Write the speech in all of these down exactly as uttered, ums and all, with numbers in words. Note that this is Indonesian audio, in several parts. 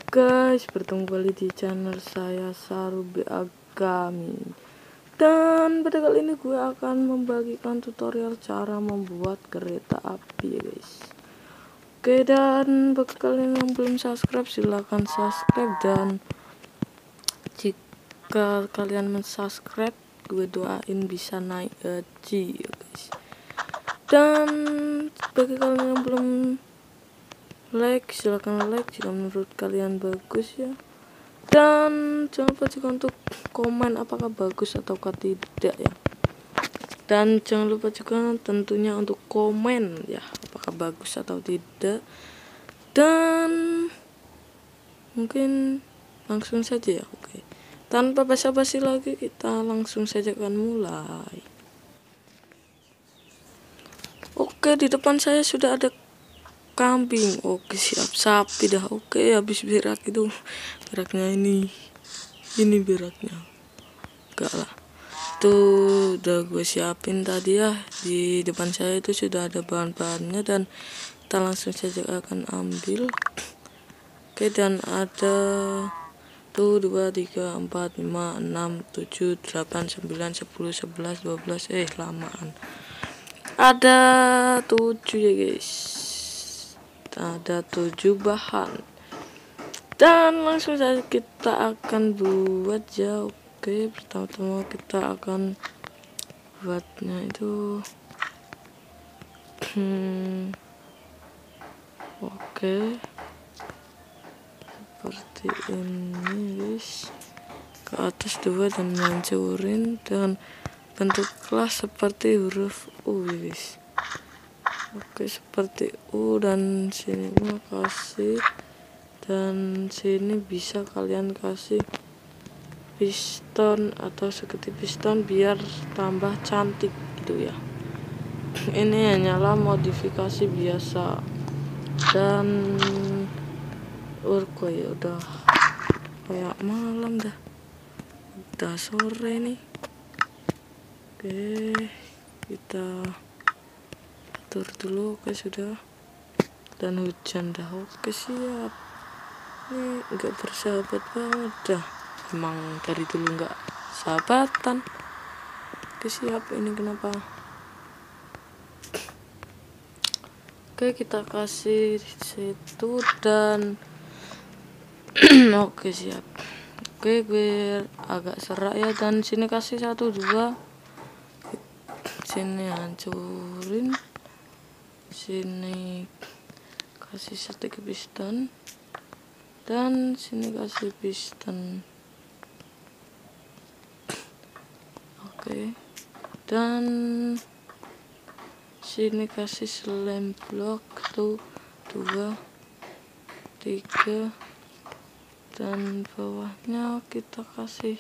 guys, bertemu kembali di channel saya Sarubi Agami. Dan pada kali ini gue akan membagikan tutorial cara membuat kereta api ya guys. Oke, dan bagi kalian yang belum subscribe silahkan subscribe, dan jika kalian mensubscribe gue doain bisa naik gaji ya guys. Dan bagi kalian yang belum like, silahkan like jika menurut kalian bagus ya. Dan jangan lupa juga untuk komen apakah bagus ataukah tidak ya. Dan jangan lupa juga tentunya untuk komen ya apakah bagus atau tidak. Dan mungkin langsung saja ya. Oke, tanpa basa-basi lagi kita langsung saja akan mulai. Oke, di depan saya sudah ada kambing. Oke, siap. Sapi dah. Oke, habis berak itu beraknya ini ini beraknya enggak lah, tuh udah gue siapin tadi ya. Di depan saya itu sudah ada bahan-bahannya dan kita langsung saja akan ambil. Oke, dan ada tuh dua, tiga, empat, lima, enam, tujuh, delapan, sembilan, sepuluh, sebelas, dua belas. Eh lamaan, ada tujuh ya guys. Ada tujuh bahan dan langsung saja kita akan buat ya. Oke, pertama-tama kita akan buatnya itu hmm, oke seperti ini guys, ke atas dua dan hancurin dan bentuklah seperti huruf U guys. Oke, seperti U, dan sini mau kasih, dan sini bisa kalian kasih piston atau seperti piston biar tambah cantik gitu ya. Ini hanyalah modifikasi biasa. Dan urko ya udah kayak malam dah, udah sore nih. Oke, kita atur dulu. Oke, sudah, dan hujan dah. Oke, siap. Ini enggak bersahabat banget dah, emang dari dulu enggak sahabatan. Oke, siap. Ini kenapa? Oke, kita kasih situ dan oke, siap. Oke, gue agak serak ya, dan sini kasih satu dua, sini hancurin, sini kasih stick piston, dan sini kasih piston. Oke, dan sini kasih slam block tuh dua, tiga, dan bawahnya kita kasih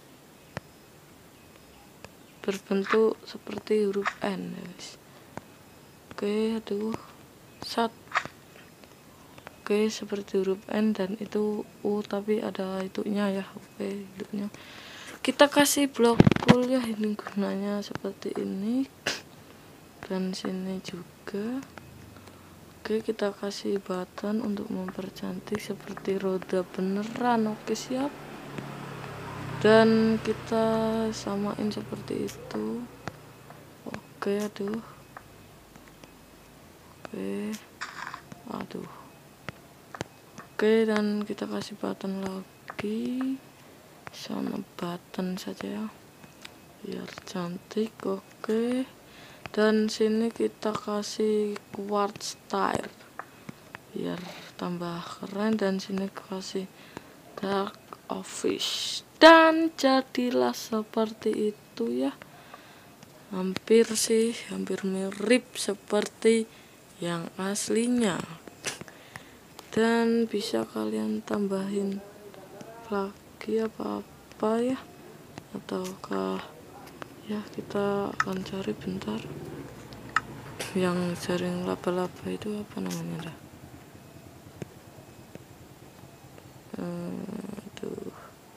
berbentuk seperti huruf N guys. Oke, aduh sat. Oke, seperti huruf N dan itu U tapi ada itunya ya. Oke, hidupnya kita kasih blok full ya, ini gunanya seperti ini, dan sini juga. Oke, kita kasih button untuk mempercantik seperti roda beneran. Oke, siap, dan kita samain seperti itu. Oke, aduh, oke, aduh. Oke, dan kita kasih button lagi sama button saja ya biar cantik. Oke, dan sini kita kasih quartz tire biar tambah keren, dan sini kasih dark office, dan jadilah seperti itu ya. Hampir sih hampir mirip seperti yang aslinya, dan bisa kalian tambahin lagi apa-apa ya, ataukah ya kita akan cari bentar yang sering laba-laba itu apa namanya dah. Aduh,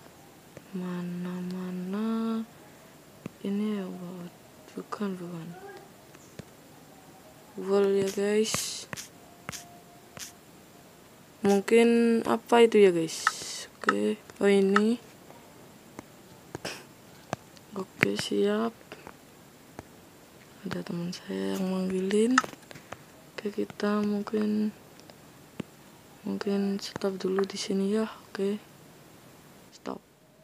mana-mana ini ya, bukan bukan wall ya guys. mungkin apa itu ya guys. Oke, oh ini. Oke, siap. Ada teman saya yang manggilin. Oke, kita mungkin mungkin stop dulu di sini ya. Oke, stop.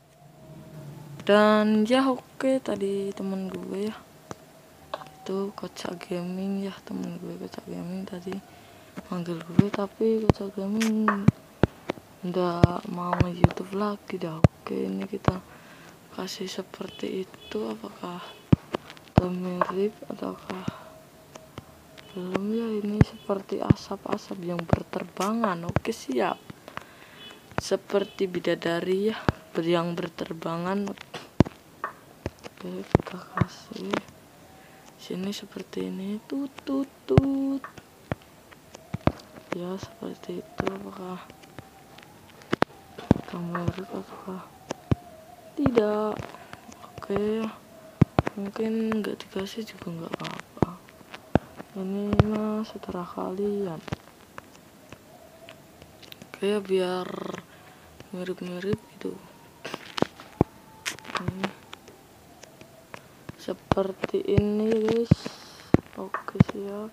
Dan ya oke, tadi temen gue ya, itu Kocak Gaming ya, temen gue Kocak Gaming tadi manggil gue, tapi Kocak Gaming nggak mau nge-YouTube lagi dah. Oke, ini kita kasih seperti itu, apakah mirip ataukah belum ya. Ini seperti asap-asap yang berterbangan. Oke, siap, seperti bidadari ya, yang berterbangan. Oke, kita kasih sini seperti ini, tut tut tut ya, seperti itu. Apakah kamera ataukah tidak? Oke, mungkin nggak dikasih juga nggak apa-apa, ini mah seterah kalian. Oke, biar mirip-mirip gitu. Ini seperti ini guys. Oke, siap.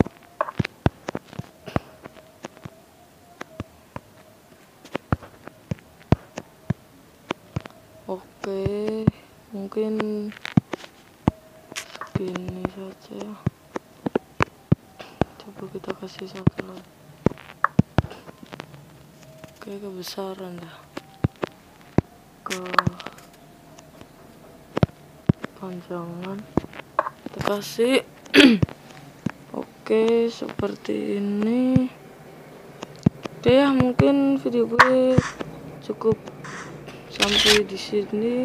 Oke, mungkin segini saja. Coba kita kasih satu lagi. Oke, kebesaran dah, ke panjangan kita kasih. Oke, seperti ini. Oke ya, mungkin video gue cukup sampai di sini.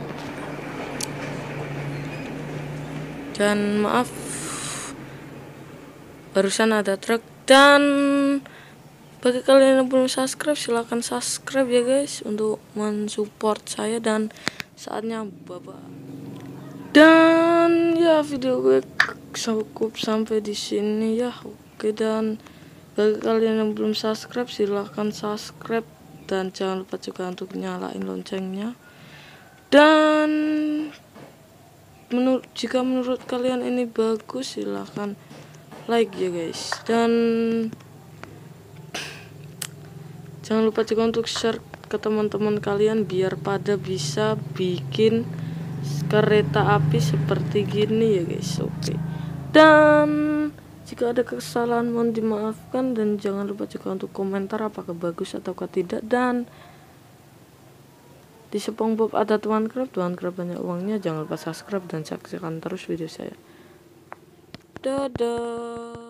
Dan maaf, barusan ada truk. Dan bagi kalian yang belum subscribe, silahkan subscribe ya guys, untuk mensupport saya. Dan saatnya baba. Dan ya, video gue cukup sampai di sini ya. Oke, dan bagi kalian yang belum subscribe, silahkan subscribe dan jangan lupa juga untuk nyalain loncengnya. Dan menurut jika menurut kalian ini bagus, silahkan like ya guys. Dan jangan lupa juga untuk share ke teman-teman kalian biar pada bisa bikin kereta api seperti gini ya guys. Oke, dan jika ada kesalahan mohon dimaafkan, dan jangan lupa juga untuk komentar apakah bagus ataukah tidak. Dan di SpongeBob ada Tuan Crab, Tuan Crab banyak uangnya. Jangan lupa subscribe dan saksikan terus video saya. Dadah.